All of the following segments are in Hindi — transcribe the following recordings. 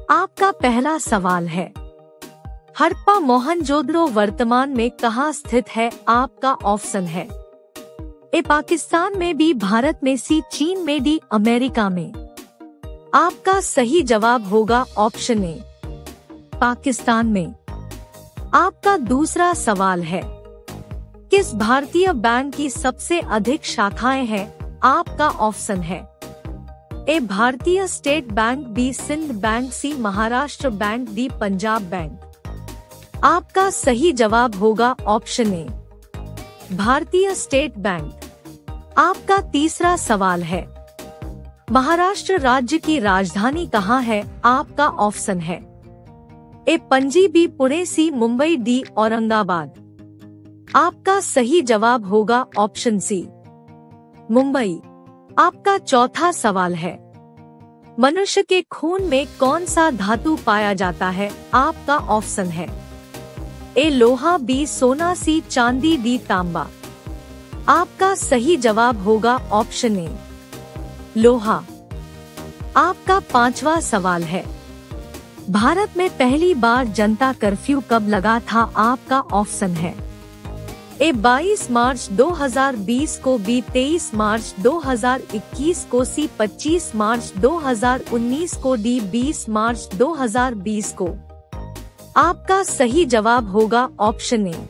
आपका पहला सवाल है, हड़प्पा मोहनजोदड़ो वर्तमान में कहाँ स्थित है? आपका ऑप्शन है ए पाकिस्तान में, बी भारत में, सी चीन में, डी अमेरिका में। आपका सही जवाब होगा ऑप्शन ए पाकिस्तान में। आपका दूसरा सवाल है, किस भारतीय बैंक की सबसे अधिक शाखाएं हैं? आपका ऑप्शन है ए भारतीय state bank, B Sindh bank, C Maharashtra bank, D Punjab bank. आपका सही जवाब होगा ऑप्शन ए भारतीय स्टेट बैंक। आपका तीसरा सवाल है, महाराष्ट्र राज्य की राजधानी कहाँ है? आपका ऑप्शन है A Panaji, B Pune, C Mumbai, D Aurangabad. आपका सही जवाब होगा ऑप्शन सी मुंबई। आपका चौथा सवाल है, मनुष्य के खून में कौन सा धातु पाया जाता है? आपका ऑप्शन है ए लोहा, बी सोना, सी चांदी, डी तांबा। आपका सही जवाब होगा ऑप्शन ए लोहा। आपका पांचवा सवाल है, भारत में पहली बार जनता कर्फ्यू कब लगा था? आपका ऑप्शन है ए 22 मार्च 2020 को, बी 23 मार्च 2021 को, सी 25 मार्च 2019 को, डी 20 मार्च 2020 को। आपका सही जवाब होगा ऑप्शन ए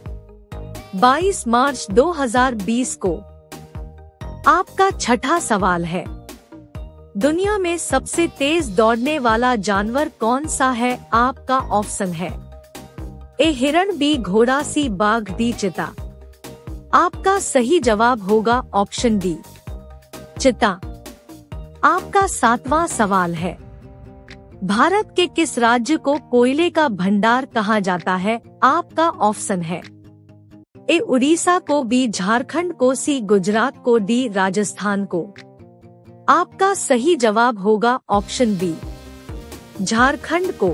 22 मार्च 2020 को। आपका छठा सवाल है, दुनिया में सबसे तेज दौड़ने वाला जानवर कौन सा है? आपका ऑप्शन है ए हिरण, बी घोड़ा, सी बाघ, डी चीता। आपका सही जवाब होगा ऑप्शन डी चीता। आपका सातवां सवाल है, भारत के किस राज्य को कोयले का भंडार कहा जाता है? आपका ऑप्शन है ए उड़ीसा को, बी झारखंड को, सी गुजरात को, डी राजस्थान को। आपका सही जवाब होगा ऑप्शन बी झारखंड को।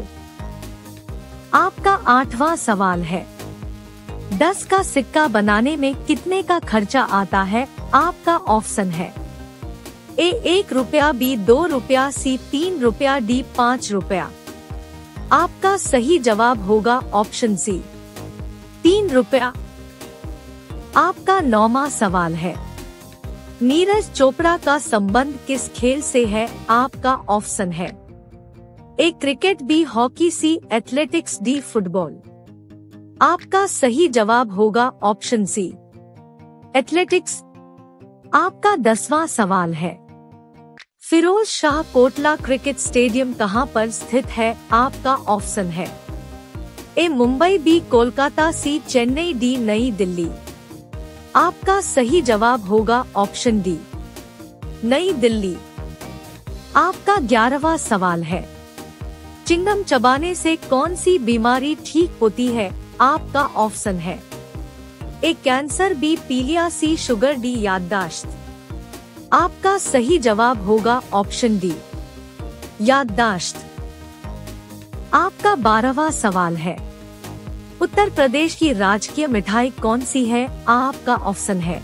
आपका आठवां सवाल है, 10 का सिक्का बनाने में कितने का खर्चा आता है? आपका ऑप्शन है ए 1 रुपया, बी 2 रुपया, सी 3 रुपया, डी 5 रुपया। आपका सही जवाब होगा ऑप्शन सी 3 रुपया। आपका 9वां सवाल है, नीरज चोपड़ा का संबंध किस खेल से है? आपका ऑप्शन है A cricket, B hockey, C athletics, D football. आपका सही जवाब होगा ऑप्शन सी एथलेटिक्स। आपका 10वां सवाल है, फिरोज शाह कोटला क्रिकेट स्टेडियम कहां पर स्थित है? आपका ऑप्शन है A Mumbai, B Kolkata, C Chennai, D New Delhi. आपका सही जवाब होगा ऑप्शन डी नई दिल्ली। आपका 11वां सवाल है, चिंगम चबाने से कौन सी बीमारी ठीक होती है? आपका ऑप्शन है ए कैंसर, बी पीलिया, सी शुगर, डी याददाश्त। आपका सही जवाब होगा ऑप्शन डी याददाश्त। आपका 12वां सवाल है, उत्तर प्रदेश की राजकीय मिठाई कौन सी है? आपका ऑप्शन है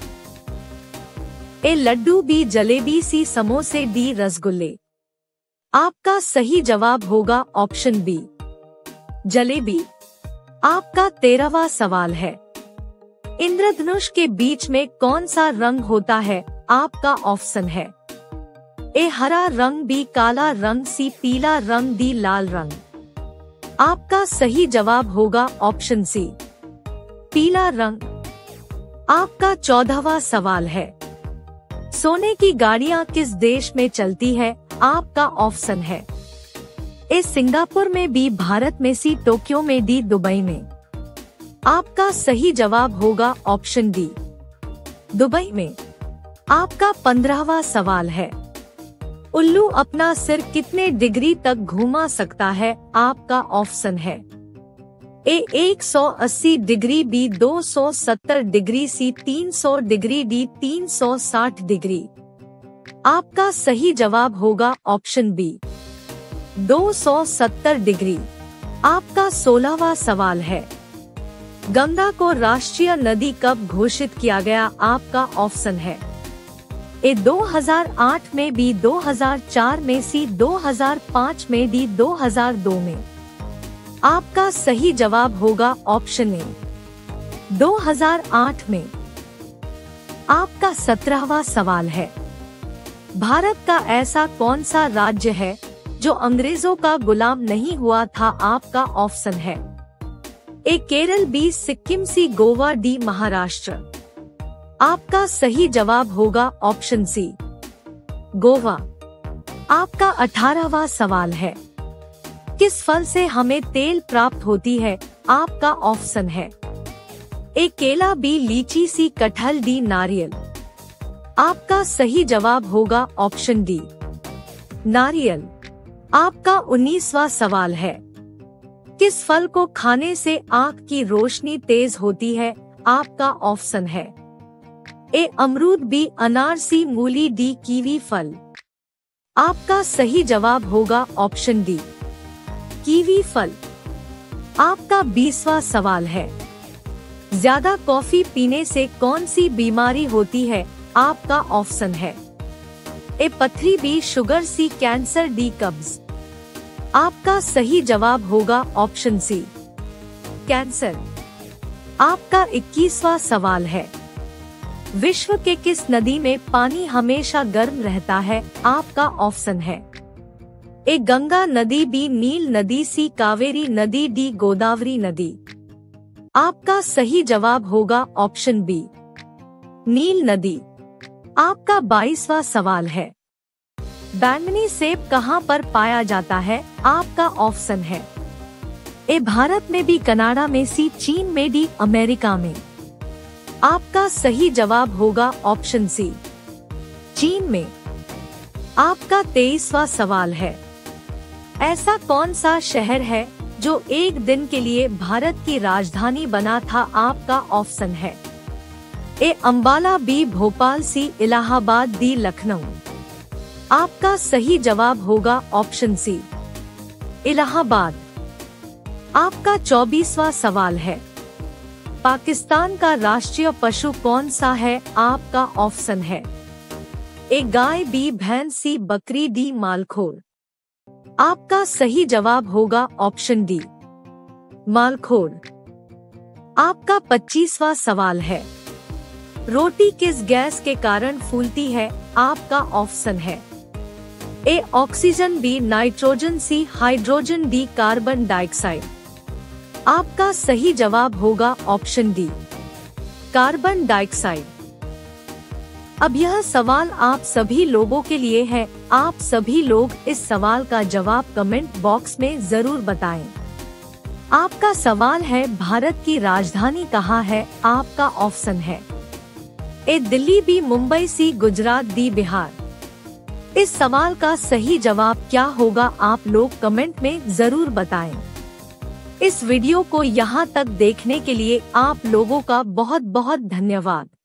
A laddu, B jalebi, C समोसे, डी रसगुल्ले। आपका सही जवाब होगा ऑप्शन बी जलेबी। आपका 13वां सवाल है, इंद्रधनुष के बीच में कौन सा रंग होता है? आपका ऑप्शन है ए हरा रंग, बी काला रंग, सी पीला रंग, डी लाल रंग। आपका सही जवाब होगा ऑप्शन सी पीला रंग। आपका 14वां सवाल है, सोने की गाड़ियां किस देश में चलती है? आपका ऑप्शन है ए सिंगापुर में, बी भारत में, सी टोक्यो में, डी दुबई में। आपका सही जवाब होगा ऑप्शन डी दुबई में। आपका 15वां सवाल है, उल्लू अपना सिर कितने डिग्री तक घुमा सकता है? आपका ऑप्शन है A 180 degree, B 270 degree, C 300 degree, D 360 degree. आपका सही जवाब होगा ऑप्शन बी 270 डिग्री। आपका 16वां सवाल है, गंगा को राष्ट्रीय नदी कब घोषित किया गया? आपका ऑप्शन है ए 2008 में, बी 2004 में, सी 2005 में, डी 2002 में। आपका सही जवाब होगा ऑप्शन ए 2008 में। आपका 17वां सवाल है, भारत का ऐसा कौन सा राज्य है जो अंग्रेजों का गुलाम नहीं हुआ था? आपका ऑप्शन है A Kerala, B Sikkim, C Goa, D Maharashtra. आपका सही जवाब होगा ऑप्शन सी गोवा। आपका 18वां सवाल है, किस फल से हमें तेल प्राप्त होती है? आपका ऑप्शन है ए केला, बी लीची, सी कटहल, डी नारियल। आपका सही जवाब होगा ऑप्शन डी नारियल। आपका 19वां सवाल है, किस फल को खाने से आँख की रोशनी तेज होती है? आपका ऑप्शन है ए अमरूद, बी अनार, सी मूली, डी कीवी फल। आपका सही जवाब होगा ऑप्शन डी कीवी फल। आपका 20वां सवाल है, ज्यादा कॉफी पीने से कौन सी बीमारी होती है? आपका ऑप्शन है ए पथरी, B sugar, C cancer, D कब्ज। आपका सही जवाब होगा ऑप्शन सी कैंसर। आपका 21वां सवाल है, विश्व के किस नदी में पानी हमेशा गर्म रहता है? आपका ऑप्शन है ए गंगा नदी, बी नील नदी, सी कावेरी नदी, डी गोदावरी नदी। आपका सही जवाब होगा ऑप्शन बी नील नदी। आपका 22वां सवाल है, बैंगनी सेब कहाँ पर पाया जाता है? आपका ऑप्शन है ए भारत में, बी कनाडा में, सी चीन में, डी अमेरिका में। आपका सही जवाब होगा ऑप्शन सी चीन में। आपका 23वां सवाल है, ऐसा कौन सा शहर है जो एक दिन के लिए भारत की राजधानी बना था? आपका ऑप्शन है A Ambala, B Bhopal, C Allahabad, D Lucknow. आपका सही जवाब होगा ऑप्शन सी इलाहाबाद। आपका 24वां सवाल है, पाकिस्तान का राष्ट्रीय पशु कौन सा है? आपका ऑप्शन है ए गाय, बी भैंस, सी बकरी, डी मालखोर। आपका सही जवाब होगा ऑप्शन डी मालखोर। आपका 25वां सवाल है, रोटी किस गैस के कारण फूलती है? आपका ऑप्शन है A oxygen, B nitrogen, C hydrogen, D carbon dioxide. आपका सही जवाब होगा ऑप्शन डी कार्बन डाइऑक्साइड। अब यह सवाल आप सभी लोगों के लिए है। आप सभी लोग इस सवाल का जवाब कमेंट बॉक्स में जरूर बताएं। आपका सवाल है, भारत की राजधानी कहाँ है? आपका ऑप्शन है A Delhi, B Mumbai, C Gujarat, D Bihar. इस सवाल का सही जवाब क्या होगा? आप लोग कमेंट में जरूर बताएं। इस वीडियो को यहाँ तक देखने के लिए आप लोगों का बहुत बहुत धन्यवाद।